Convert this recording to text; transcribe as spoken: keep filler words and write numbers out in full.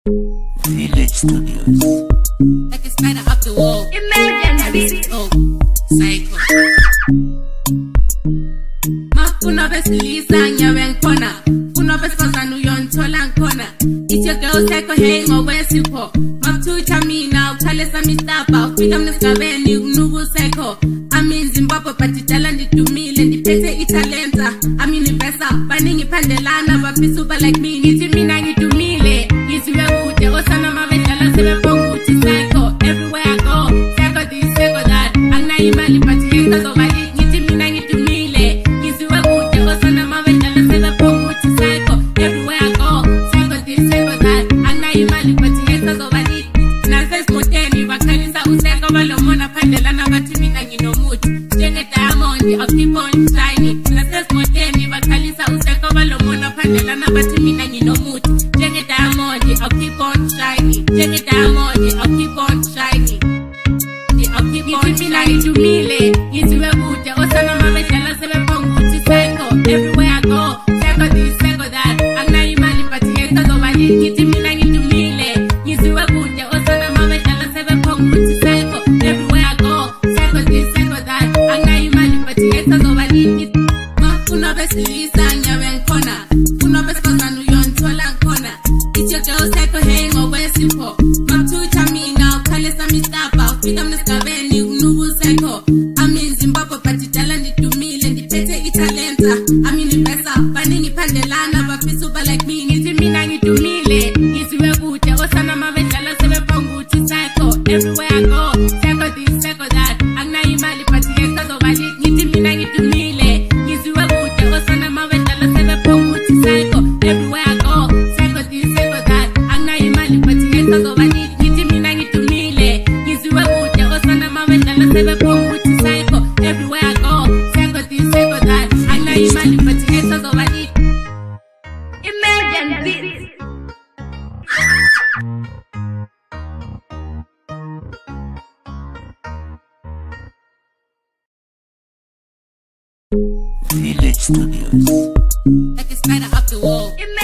Village Studios. Like a spider up the wall. Imagine oh, psycho. Mafuna besilisa nyawe nkona. Funa besifazana uyonthola nkona. It's your girl psycho hang owesipho. Makuthutha mina ukhalesa mistapa. Ufika mnesigabeni ukunuka psycho. Ami Zimbabwe but idala ndidumile ndiphethe italenta. Ami nibesa baningi phandelana bafisa uba like me. Ngithi mina ngidumile. Ngiziwe kude osana mabedala sebebonga uthi psycho. Everywhere I go, psycho this, psycho that. Anginayo imali but haters overly. Ngithi mina ngidumile. Ngiziwe kude osana mabedala sebebonga uthi psycho. Everywhere I go, psycho this, psycho that. Anginayo imali but haters overly. Nasesimoteni bakhalisa useko balomona phandelana bathi mina nginomuthi. Njenge diamond, I'll keep on shining. Nasesimoteni bakhalisa useko balomona phandelana bathi mina nginomuthi. Njenge diamond, I'll keep on shining. Njenge diamond, I'll keep on shining. I'll keep on shining. Ngidumile, ngiziwe kude osana mabedala sebebonga uthi psycho. Everywhere I go, psycho this, psycho that. Anginayo imali but haters overly. Ngithi mina ngidumile, ngiziwe kude osana mabedala sebebonga uthi psycho. Everywhere I go, psycho this, psycho that. Anginayo imali but haters overly. Mafuna besilisa nyawe nkona. Funa besifazana uyonthola nkona. It's your girl psycho hang owesipho. Makuthutha mina ukhalesa mistapa. Ufika mnesigabeni ukunuka psycho. Ami Zimbabwe but idala ndidumile ndiphethe italenta. Ami nibesa baningi phandelana bafisa uba like me. Ngithi mina ngidumile. Ngiziwe kude osana mabedala sebebonga uthi psycho. Everywhere I go, psycho this, psycho that. Anginayo imali but haters overly. Ngithi mina ngidumile. Ngiziwe kude osana mabedala sebebonga uthi psycho. Everywhere I go, psycho this, psycho that. Anginayo imali but haters overly. Ngithi mina ngidumile. Ngiziwe kude osana mabedala sebebonga uthi psycho. Everywhere I go, psycho this, psycho that. Anginayo imali but haters overly. Imagine this. Village Studios. Like a spider up the wall.